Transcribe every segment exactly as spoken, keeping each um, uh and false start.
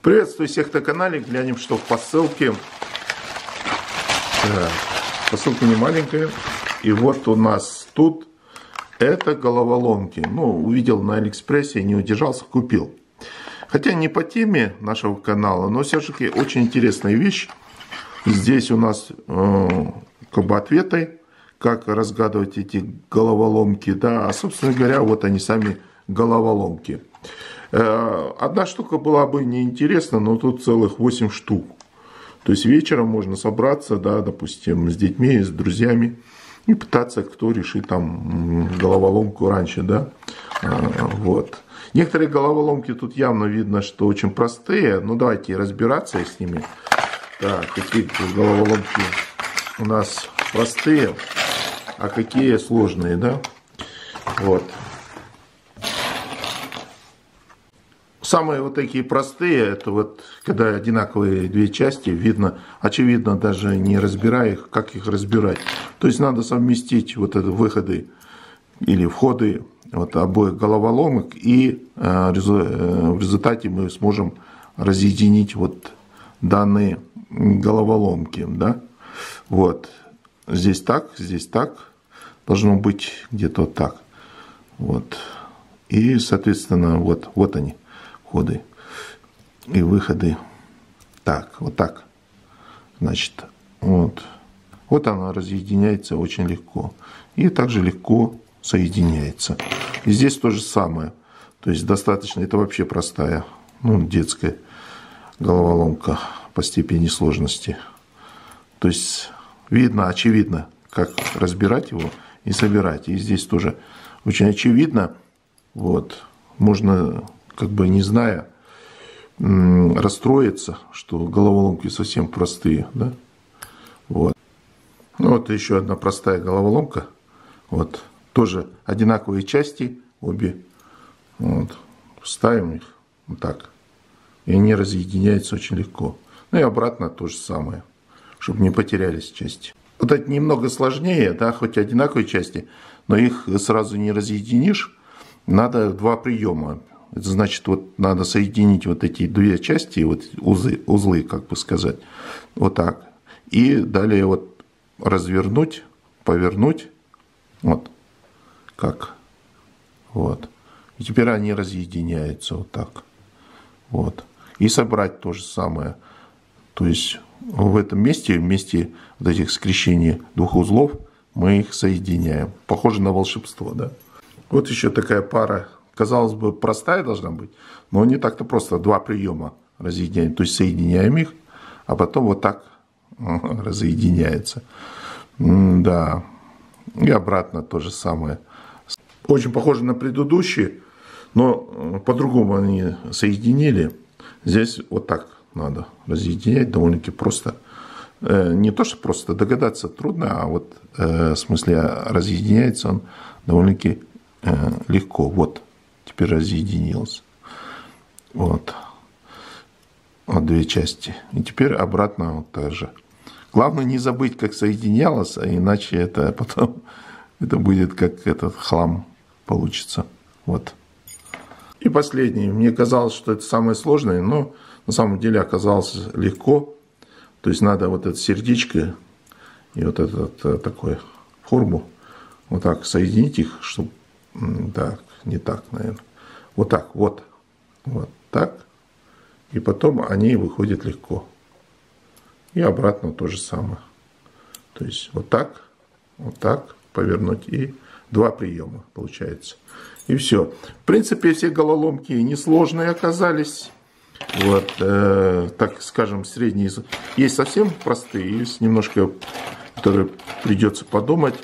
Приветствую всех на канале. Глянем, что по ссылке. Так, посылка не маленькая. И вот у нас тут это головоломки. Ну, увидел на Алиэкспрессе, не удержался, купил. Хотя не по теме нашего канала, но все-таки очень интересная вещь. Здесь у нас э, как бы ответы, как разгадывать эти головоломки. Да, а собственно говоря, вот они сами головоломки. Одна штука была бы неинтересна, но тут целых восемь штук. То есть вечером можно собраться, да, допустим, с детьми, с друзьями и пытаться, кто решит там головоломку раньше, да. Вот. Некоторые головоломки тут явно видно, что очень простые, но давайте разбираться с ними. Так, какие головоломки у нас простые, а какие сложные, да. Вот. Самые вот такие простые, это вот, когда одинаковые две части, видно, очевидно, даже не разбирая их, как их разбирать. То есть надо совместить вот это выходы или входы вот обоих головоломок, и э, в результате мы сможем разъединить вот данные головоломки, да. Вот. Здесь так, здесь так, должно быть где-то так. Вот. И, соответственно, вот, вот они. Входы и выходы. Так, вот так. Значит, вот. Вот она разъединяется очень легко. И также легко соединяется. И здесь то же самое. То есть достаточно, это вообще простая, ну, детская головоломка по степени сложности. То есть видно, очевидно, как разбирать его и собирать. И здесь тоже очень очевидно. Вот. Можно, как бы не зная, расстроиться, что головоломки совсем простые, да? Вот. Ну, вот еще одна простая головоломка. Вот. Тоже одинаковые части, обе. Вот. Ставим их вот так. И они разъединяются очень легко. Ну и обратно то же самое, чтобы не потерялись части. Вот это немного сложнее, да, хоть одинаковые части, но их сразу не разъединишь. Надо два приема. Это значит, вот надо соединить вот эти две части, вот узлы, узлы, как бы сказать, вот так. И далее вот развернуть, повернуть, вот, как, вот. И теперь они разъединяются вот так, вот. И собрать то же самое. То есть в этом месте, в месте вот этих скрещений двух узлов, мы их соединяем. Похоже на волшебство, да? Вот еще такая пара. Казалось бы, простая должна быть, но не так-то просто. Два приема разъединяем, то есть соединяем их, а потом вот так разъединяется. Да. И обратно то же самое. Очень похоже на предыдущие, но по-другому они соединили. Здесь вот так надо разъединять, довольно-таки просто. Не то, что просто догадаться трудно, а вот в смысле разъединяется он довольно-таки легко. Вот. Теперь разъединился. Вот. Вот две части. И теперь обратно вот так же. Главное не забыть, как соединялось, а иначе это потом это будет как этот хлам получится. Вот. И последний. Мне казалось, что это самое сложное, но на самом деле оказалось легко. То есть надо вот это сердечко и вот этот такой форму вот так соединить их, чтобы так, не так, наверное. Вот так, вот. Вот так. И потом они выходят легко. И обратно то же самое. То есть вот так, вот так повернуть. И два приема получается. И все. В принципе, все головоломки несложные оказались. Вот, э, так скажем, средние. Есть совсем простые, есть немножко, которые придется подумать.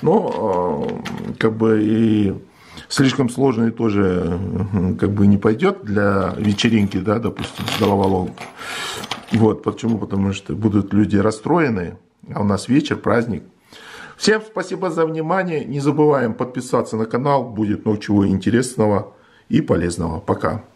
Но как бы и слишком сложный тоже как бы не пойдет для вечеринки, да, допустим, с головоломкой. Вот, почему? Потому что будут люди расстроены, а у нас вечер, праздник. Всем спасибо за внимание. Не забываем подписаться на канал, будет много чего интересного и полезного. Пока.